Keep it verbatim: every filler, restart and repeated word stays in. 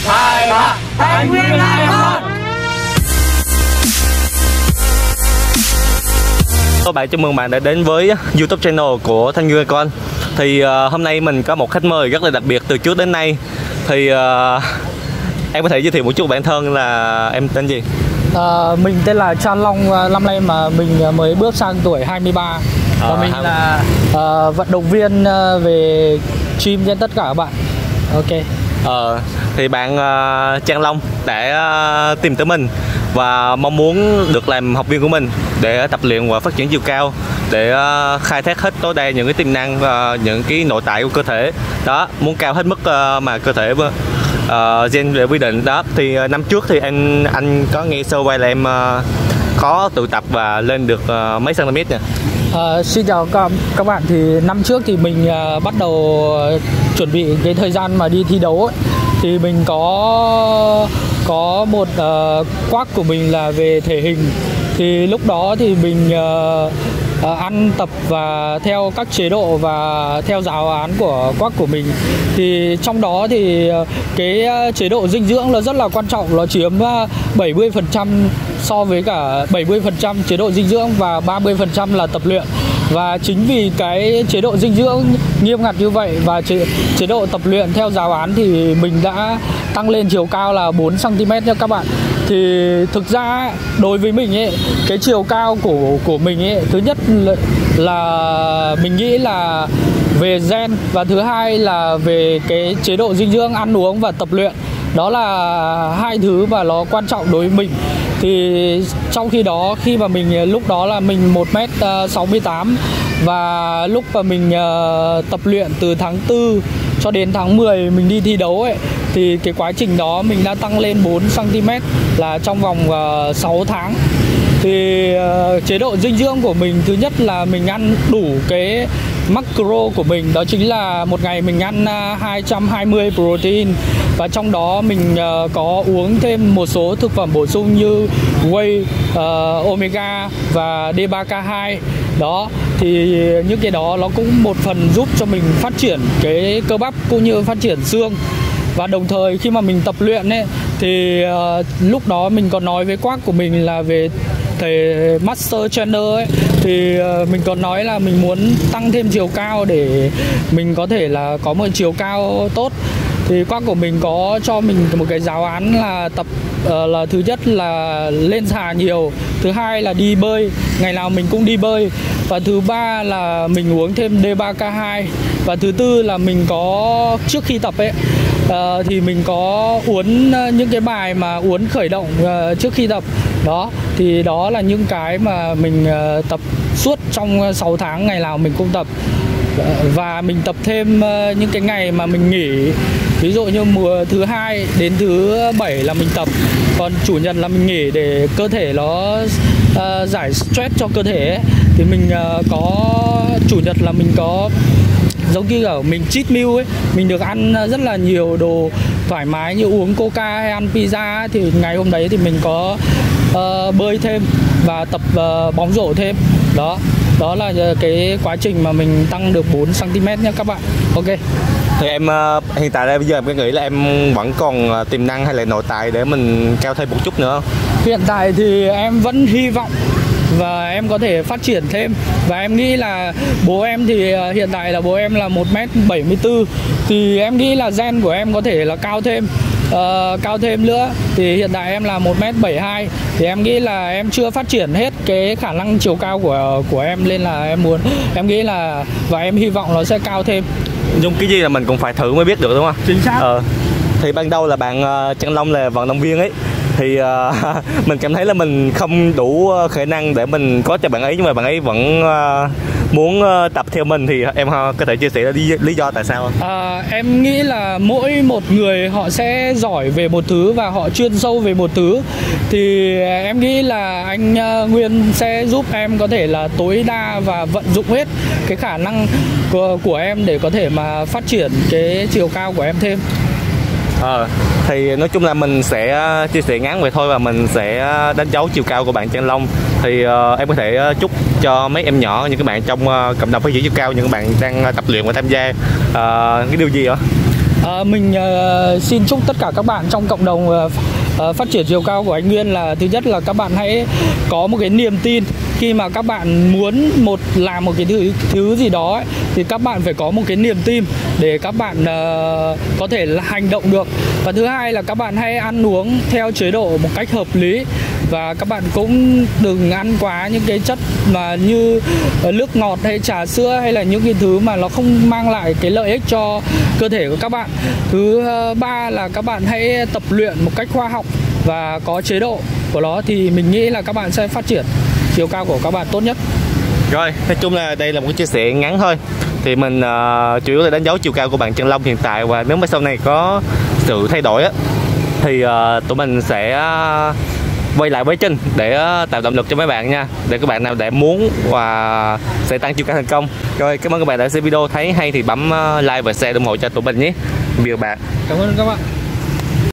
hai, ba, Thành Nguyên Lai Hot. Các bạn, chào mừng bạn đã đến với YouTube channel của Thanh Nguyên Con. Thì uh, hôm nay mình có một khách mời rất là đặc biệt từ trước đến nay. Thì uh, em có thể giới thiệu một chút bản thân là em tên gì? À, mình tên là Chan Long, năm nay mà mình mới bước sang tuổi hai mươi ba. Và à, mình hai mươi. là uh, vận động viên uh, về gym cho tất cả các bạn. Ok. Ờ, thì bạn uh, Chan Long đã uh, tìm tới mình và mong muốn được làm học viên của mình để tập luyện và phát triển chiều cao, để uh, khai thác hết tối đa những cái tiềm năng, uh, những cái nội tại của cơ thể đó, muốn cao hết mức uh, mà cơ thể uh, gen để quy định đó. Thì uh, năm trước thì anh anh có nghe sơ qua là em uh, có tự tập và lên được uh, mấy cm nè. À, xin chào các, các bạn. Thì năm trước thì mình uh, bắt đầu uh, chuẩn bị cái thời gian mà đi thi đấu ấy, thì mình có có một uh, quác của mình là về thể hình. Thì lúc đó thì mình uh, uh, ăn tập và theo các chế độ và theo giáo án của quác của mình. Thì trong đó thì uh, cái chế độ dinh dưỡng là rất là quan trọng, nó chiếm uh, bảy mươi phần trăm so với cả bảy mươi phần trăm chế độ dinh dưỡng và ba mươi phần trăm là tập luyện. Và chính vì cái chế độ dinh dưỡng nghiêm ngặt như vậy và chế, chế độ tập luyện theo giáo án thì mình đã tăng lên chiều cao là bốn xăng ti mét nha các bạn. Thì thực ra đối với mình ấy, cái chiều cao của của mình ấy, thứ nhất là, là mình nghĩ là về gen, và thứ hai là về cái chế độ dinh dưỡng, ăn uống và tập luyện. Đó là hai thứ mà nó quan trọng đối với mình. Thì trong khi đó, khi mà mình lúc đó là mình một mét sáu mươi tám, và lúc mà mình uh, tập luyện từ tháng tư cho đến tháng mười mình đi thi đấu ấy, thì cái quá trình đó mình đã tăng lên bốn xăng ti mét là trong vòng uh, sáu tháng. Thì uh, chế độ dinh dưỡng của mình, thứ nhất là mình ăn đủ cái macro của mình, đó chính là một ngày mình ăn uh, hai trăm hai mươi protein, và trong đó mình uh, có uống thêm một số thực phẩm bổ sung như whey, uh, omega và D ba K hai. Đó, thì những cái đó nó cũng một phần giúp cho mình phát triển cái cơ bắp cũng như phát triển xương. Và đồng thời khi mà mình tập luyện ấy, thì uh, lúc đó mình còn nói với quác của mình là về thầy Master Trainer ấy, thì uh, mình còn nói là mình muốn tăng thêm chiều cao để mình có thể là có một chiều cao tốt. Thì quác của mình có cho mình một cái giáo án là tập uh, là thứ nhất là lên xà nhiều, thứ hai là đi bơi, ngày nào mình cũng đi bơi, và thứ ba là mình uống thêm D ba K hai, và thứ tư là mình có trước khi tập ấy uh, thì mình có uốn những cái bài mà uốn khởi động uh, trước khi tập. Đó, thì đó là những cái mà mình uh, tập suốt trong sáu tháng, ngày nào mình cũng tập. Và mình tập thêm uh, những cái ngày mà mình nghỉ, ví dụ như mùa thứ hai đến thứ bảy là mình tập, còn chủ nhật là mình nghỉ để cơ thể nó uh, giải stress cho cơ thể ấy. Thì mình uh, có chủ nhật là mình có giống như ở mình cheat meal ấy, mình được ăn rất là nhiều đồ thoải mái như uống coca hay ăn pizza ấy. Thì ngày hôm đấy thì mình có uh, bơi thêm và tập uh, bóng rổ thêm. Đó, đó là cái quá trình mà mình tăng được bốn xăng ti mét nha các bạn. Ok. Thì em uh, hiện tại đây bây giờ em nghĩ là em vẫn còn tiềm năng hay là nội tại để mình cao thêm một chút nữa không? Hiện tại thì em vẫn hy vọng và em có thể phát triển thêm. Và em nghĩ là bố em thì hiện tại là bố em là một mét bảy mươi tư, thì em nghĩ là gen của em có thể là cao thêm uh, cao thêm nữa. Thì hiện tại em là một mét bảy mươi hai, thì em nghĩ là em chưa phát triển hết cái khả năng chiều cao của của em, nên là em muốn, em nghĩ là và em hy vọng nó sẽ cao thêm. Nhưng cái gì là mình cũng phải thử mới biết được đúng không? Chính xác. Ờ. Thì ban đầu là bạn uh, Chan Long là vận động viên ấy, thì uh, mình cảm thấy là mình không đủ khả năng để mình có cho bạn ấy, nhưng mà bạn ấy vẫn uh, muốn uh, tập theo mình. Thì em uh, có thể chia sẻ lý, lý do tại sao không? À, em nghĩ là mỗi một người họ sẽ giỏi về một thứ và họ chuyên sâu về một thứ. Thì em nghĩ là anh uh, Nguyên sẽ giúp em có thể là tối đa và vận dụng hết cái khả năng của, của em để có thể mà phát triển cái chiều cao của em thêm. Ờ, thì nói chung là mình sẽ chia sẻ ngắn vậy thôi, và mình sẽ đánh dấu chiều cao của bạn Chan Long. Thì uh, em có thể chúc cho mấy em nhỏ, những các bạn trong uh, cộng đồng phát triển chiều cao, những các bạn đang tập luyện và tham gia uh, cái điều gì hả? À, mình uh, xin chúc tất cả các bạn trong cộng đồng uh, uh, phát triển chiều cao của anh Nguyên là thứ nhất là các bạn hãy có một cái niềm tin khi mà các bạn muốn một làm một cái thứ thứ gì đó ấy, thì các bạn phải có một cái niềm tin để các bạn uh, có thể là hành động được. Và thứ hai là các bạn hãy ăn uống theo chế độ một cách hợp lý, và các bạn cũng đừng ăn quá những cái chất mà như nước ngọt hay trà sữa hay là những cái thứ mà nó không mang lại cái lợi ích cho cơ thể của các bạn. Thứ ba là các bạn hãy tập luyện một cách khoa học và có chế độ của nó, thì mình nghĩ là các bạn sẽ phát triển chiều cao của các bạn tốt nhất. Rồi, nói chung là đây là một cái chia sẻ ngắn thôi. Thì mình uh, chủ yếu là đánh dấu chiều cao của bạn Trần Long hiện tại, và nếu mà sau này có sự thay đổi á thì uh, tụi mình sẽ uh, quay lại với Trinh để uh, tạo động lực cho mấy bạn nha, để các bạn nào để muốn và sẽ tăng chiều cao thành công. Rồi, cảm ơn các bạn đã xem video, thấy hay thì bấm uh, like và share ủng hộ cho tụi mình nhé. Biệt bạn. Cảm ơn các bạn.